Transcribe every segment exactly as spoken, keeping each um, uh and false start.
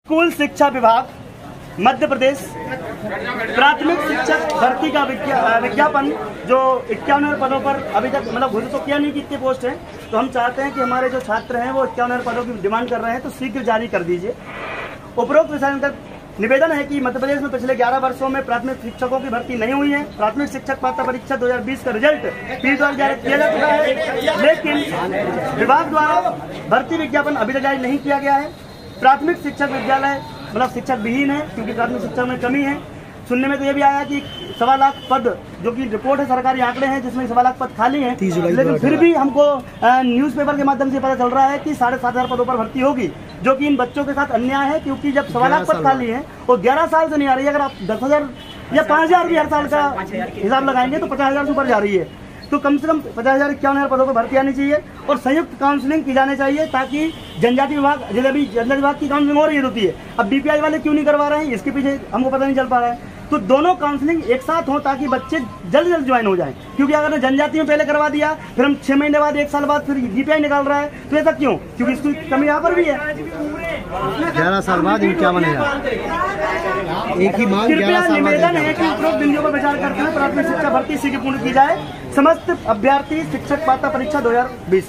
School शिक्षा विभाग मध्य प्रदेश प्राथमिक शिक्षक भर्ती का विज्ञापन जो इक्यावन पदों पर अभी तक मतलब घोषित तो किया नहीं कि इतने पोस्ट हैं, तो हम चाहते हैं कि हमारे जो छात्र हैं वो इक्यावन पदों की डिमांड कर रहे हैं, तो शीघ्र जारी कर दीजिए। उपरोक्त विषय निवेदन है कि मध्य प्रदेश में पिछले ग्यारह वर्षों में प्राथमिक शिक्षकों की भर्ती नहीं हुई है। प्राथमिक शिक्षक पात्रता परीक्षा दो हज़ार बीस का रिजल्ट पी द्वारा जारी किया जा चुका है, लेकिन विभाग द्वारा भर्ती विज्ञापन अभी तक जारी नहीं किया गया है। प्राथमिक शिक्षक विद्यालय मतलब शिक्षक विहीन है, क्योंकि प्राथमिक शिक्षा में कमी है। सुनने में तो ये भी आया कि सवा लाख पद, जो कि रिपोर्ट है, सरकारी आंकड़े हैं जिसमें सवा लाख पद खाली हैं, लेकिन फिर भी हमको न्यूज़पेपर के माध्यम से पता चल रहा है कि साढ़े सात हजार पदों पर भर्ती होगी, जो कि इन बच्चों के साथ अन्याय है। क्योंकि जब सवा लाख पद खाली हैं और ग्यारह साल से नहीं आ रही है, अगर आप दस हजार या पाँच हजार भी हर साल का हिसाब लगाएंगे तो पचास हजार से ऊपर जा रही है, तो कम से कम पचास हजार इक्यावन हजार पदों पर भर्ती आनी चाहिए और संयुक्त काउंसलिंग की जानी चाहिए, ताकि जनजाति विभाग जैसे अभी जनजाति विभाग की काउंसलिंग हो रही होती है, अब बीपीआई वाले क्यों नहीं करवा रहे हैं, इसके पीछे हमको पता नहीं चल पा रहा है। तो दोनों काउंसलिंग एक साथ हो ताकि बच्चे जल्द जल्द ज्वाइन हो जाएं, क्योंकि अगर जनजाति में पहले करवा दिया फिर हम छह महीने बाद एक साल बाद फिर बीपीआई निकाल रहा है, तो ऐसा क्यों? क्योंकि इसकी कमी यहाँ पर भी है। ग्यारह साल बाद इक्यावन हजार एक ही मांग। कृपया निवेदन है कि उपरोक्त बिंदुओं पर विचार करते हुए प्राथमिक शिक्षा भर्ती शीघ्र पूर्ण की जाए। समस्त अभ्यर्थी शिक्षक पात्रता परीक्षा दो हजार बीस।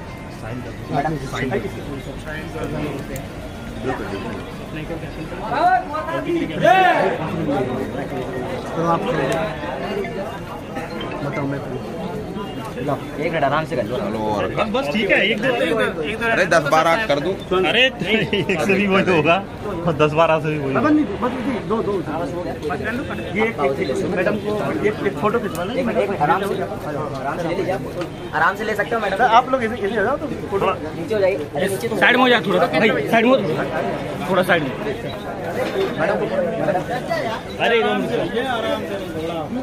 तो आप बताओ, मैं एक मिनट आराम से कर लो। बस ठीक है, एक दो अरे दस बारह कर दूं। अरे एक से भी वही तो होगा और दस बारह से भी वही। दो दो ये मैडम को एक एक फोटो खिंचवाना। एक मिनट एक मिनट आराम से आराम से ले लीजिए, आराम से ले सकते हो मैडम। आप लोग इधर हो जाओ तो फोटो नीचे हो जाइए। अरे नीचे तो साइड में हो जा, थोड़ा भाई साइड में, थोड़ा साइड में। अरे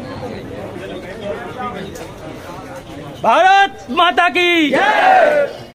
भारत माता की जय।